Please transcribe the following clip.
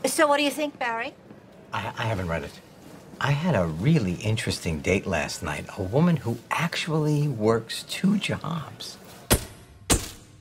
So what do you think, Barry? I haven't read it. I had a really interesting date last night. A woman who actually works 2 jobs.